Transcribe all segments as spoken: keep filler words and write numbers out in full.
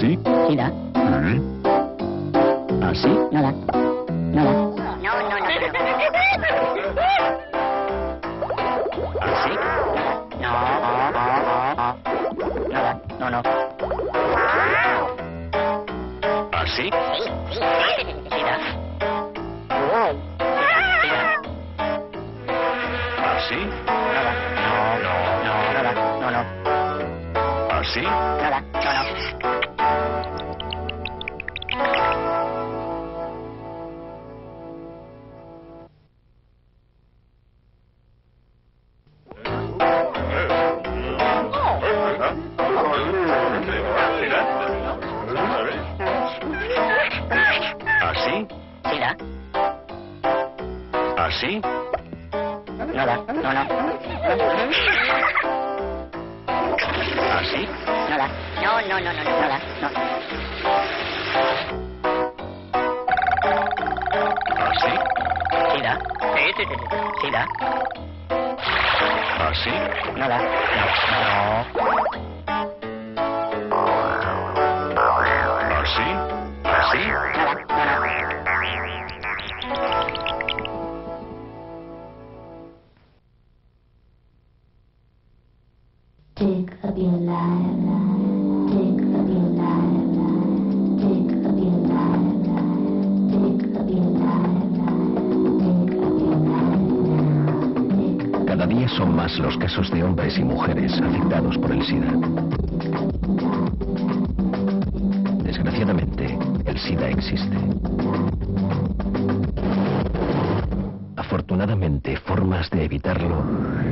¿Así? Sí da. ¿Eh? ¿Así? No da. No da. No, no, no, no. ¿Así? No. No da. No, no. ¿Así? Sí, sí, sí. Sí da. Sí da. ¿Así? No da. No, no, no da. No, no. ¿Así? No da. No, no. ¿Así? Sí da. ¿Así? No da. No, no. ¿Así? No da. No, no, no, no, No no. da. No. ¿Así? Sí da. Sí, sí, sí, sí. Sí da. ¿Así? No da. No. ¿Así? ¿Así? No da. No, no. Dig up your life, dig up your life, dig up your life, dig up your life, dig up your life. Cada día son más los casos de hombres y mujeres afectados por el SIDA. Desgraciadamente, el SIDA existe. Afortunadamente, formas de evitarlo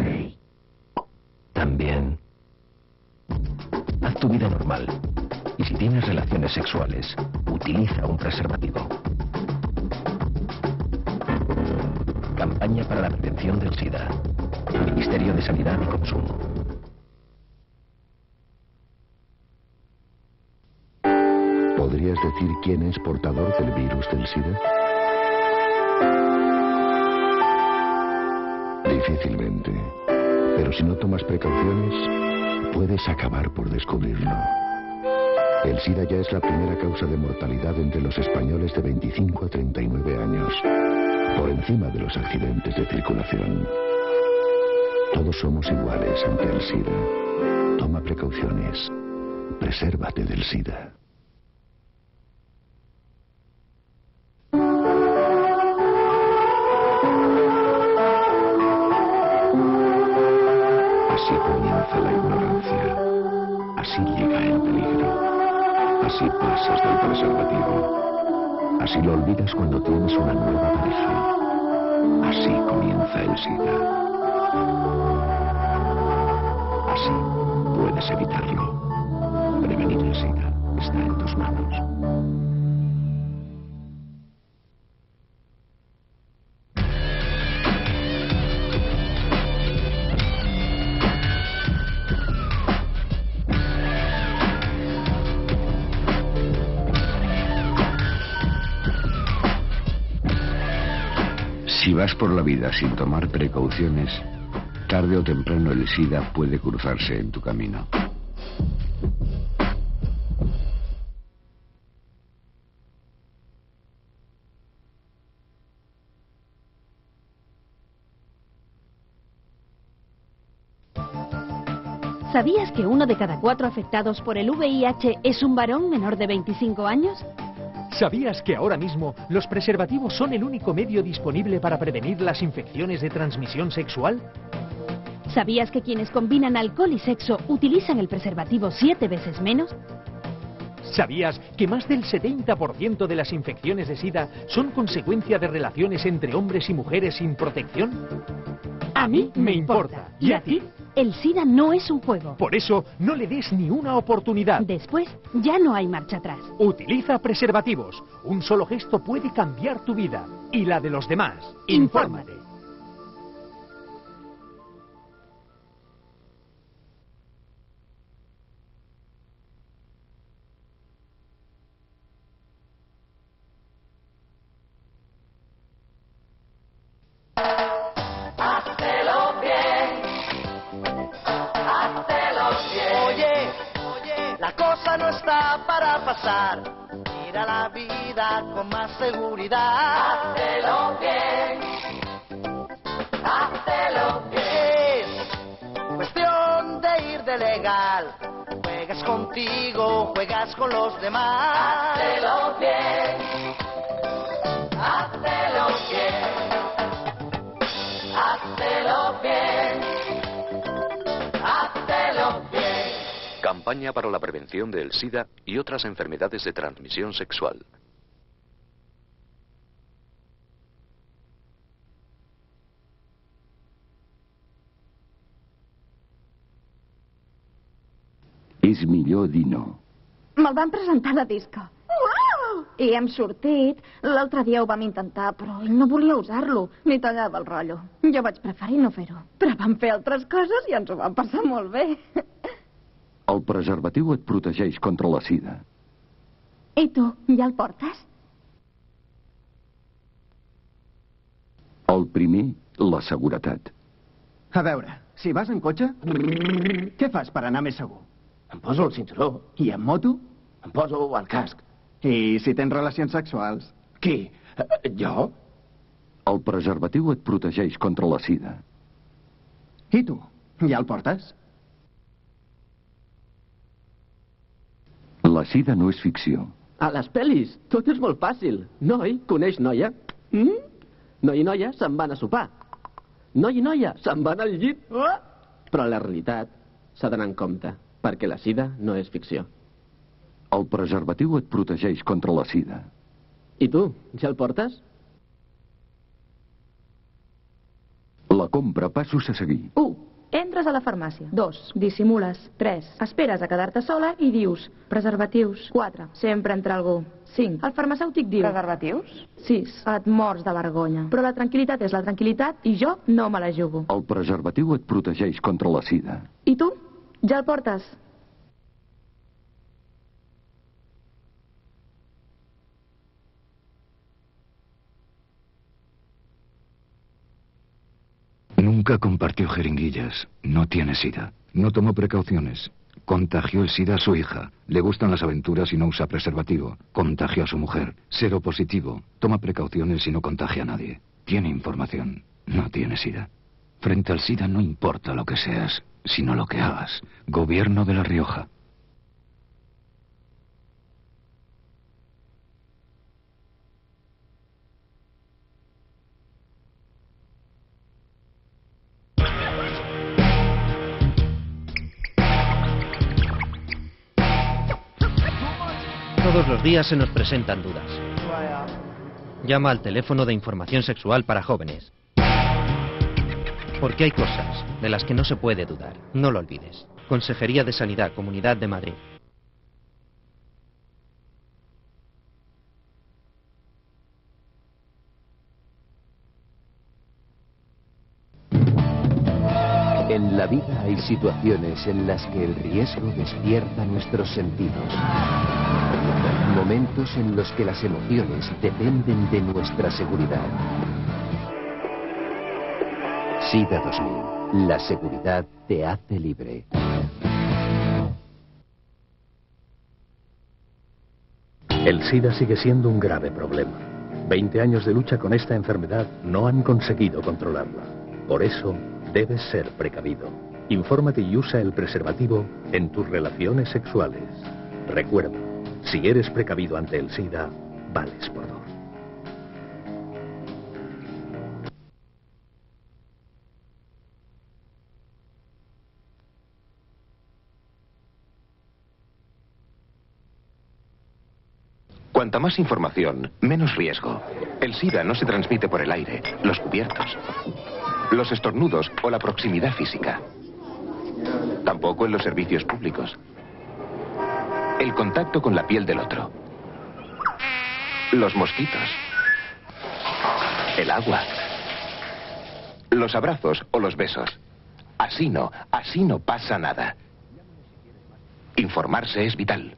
también. Haz tu vida normal. Y si tienes relaciones sexuales, utiliza un preservativo. Campaña para la prevención del SIDA. Ministerio de Sanidad y Consumo. ¿Podrías decir quién es portador del virus del SIDA? Difícilmente. Pero si no tomas precauciones, puedes acabar por descubrirlo. El SIDA ya es la primera causa de mortalidad entre los españoles de veinticinco a treinta y nueve años, por encima de los accidentes de circulación. Todos somos iguales ante el SIDA. Toma precauciones. Presérvate del SIDA. Así comienza la ignorancia. Así llega el peligro. Así pasas del preservativo. Así lo olvidas cuando tienes una nueva pareja. Así comienza el SIDA. Así puedes evitarlo. Prevenir el SIDA está en tus manos. Si vas por la vida sin tomar precauciones, tarde o temprano el SIDA puede cruzarse en tu camino. ¿Sabías que uno de cada cuatro afectados por el V I H es un varón menor de veinticinco años? ¿Sabías que ahora mismo los preservativos son el único medio disponible para prevenir las infecciones de transmisión sexual? ¿Sabías que quienes combinan alcohol y sexo utilizan el preservativo siete veces menos? ¿Sabías que más del setenta por ciento de las infecciones de SIDA son consecuencia de relaciones entre hombres y mujeres sin protección? A mí me importa. ¿Y a ti? El SIDA no es un juego. Por eso, no le des ni una oportunidad. Después, ya no hay marcha atrás. Utiliza preservativos. Un solo gesto puede cambiar tu vida y la de los demás. Infórmate. no está para pasar. Mira la vida con más seguridad. Hazlo bien, hazlo bien. Es cuestión de ir de legal. Juegas contigo, juegas con los demás. Hazlo bien, hazlo bien, hazlo bien, hazlo bien. Campaña para la prevención del SIDA y otras enfermedades de transmisión sexual. És millor dir no. Me'l van presentar de disco. Uau! I hem sortit. L'altre dia ho vam intentar, però ell no volia usar-lo, ni tallava el rotllo. Jo vaig preferir no fer-ho. Però vam fer altres coses i ens ho vam passar molt bé. El preservatiu et protegeix contra la sida. I tu, ja el portes? El primer, la seguretat. A veure, si vas en cotxe, què fas per anar més segur? Em poso el cinturó. I en moto? Em poso el casc. I si tens relacions sexuals? Qui? Jo? El preservatiu et protegeix contra la sida. I tu? Ja el portes? La sida no és ficció. A les pel·lis tot és molt fàcil. Noi coneix noia. Mm? Noi i noia se'n van a sopar. Noi i noia se'n van al llit. Oh! Però la realitat s'ha d'anar en compte, perquè la sida no és ficció. El preservatiu et protegeix contra la sida. I tu, ja el portes? La compra, passos a seguir. u. Entres a la farmàcia. dos. Dissimules. tres. Esperes a quedar-te sola i dius preservatius. quatre. Sempre entra algú. cinc. El farmacèutic diu preservatius? sis. Et mors de vergonya. Però la tranquil·litat és la tranquil·litat i jo no me la jugo. El preservatiu et protegeix contra la sida. I tu? Ja el portes? Nunca compartió jeringuillas. No tiene sida. No tomó precauciones. Contagió el sida a su hija. Le gustan las aventuras y no usa preservativo. Contagió a su mujer. Cero positivo. Toma precauciones y no contagia a nadie. Tiene información. No tiene sida. Frente al sida no importa lo que seas, sino lo que hagas. Gobierno de La Rioja. Todos los días se nos presentan dudas. Llama al teléfono de información sexual para jóvenes. Porque hay cosas de las que no se puede dudar. No lo olvides. Consejería de Sanidad, Comunidad de Madrid. En la vida hay situaciones en las que el riesgo despierta nuestros sentidos. Momentos en los que las emociones dependen de nuestra seguridad. SIDA dos mil. La seguridad te hace libre. El SIDA sigue siendo un grave problema. Veinte años de lucha con esta enfermedad no han conseguido controlarla. Por eso, debes ser precavido. Infórmate y usa el preservativo en tus relaciones sexuales. Recuerda, si eres precavido ante el SIDA, vales por dos. Cuanta más información, menos riesgo. El SIDA no se transmite por el aire, los cubiertos, los estornudos o la proximidad física. Tampoco en los servicios públicos. El contacto con la piel del otro. Los mosquitos. El agua. Los abrazos o los besos. Así no, así no pasa nada. Informarse es vital.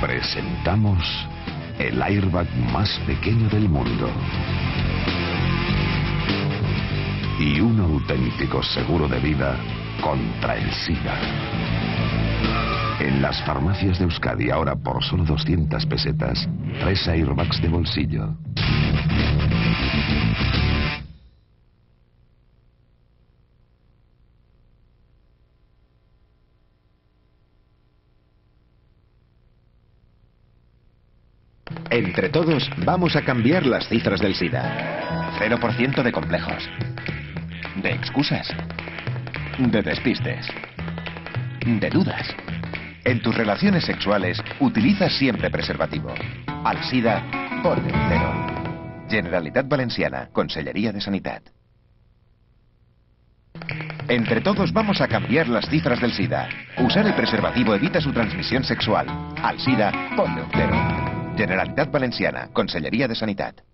Presentamos el airbag más pequeño del mundo. Y un auténtico seguro de vida contra el SIDA. En las farmacias de Euskadi, ahora por solo doscientas pesetas, tres airbags de bolsillo. Entre todos, vamos a cambiar las cifras del SIDA. Cero por ciento de complejos. De excusas. De despistes. De dudas. En tus relaciones sexuales, utiliza siempre preservativo. Al SIDA, ponle un cero. Generalitat Valenciana, Conselleria de Sanitat. Entre todos vamos a cambiar las cifras del SIDA. Usar el preservativo evita su transmisión sexual. Al SIDA, ponle un cero. Generalitat Valenciana, Conselleria de Sanitat.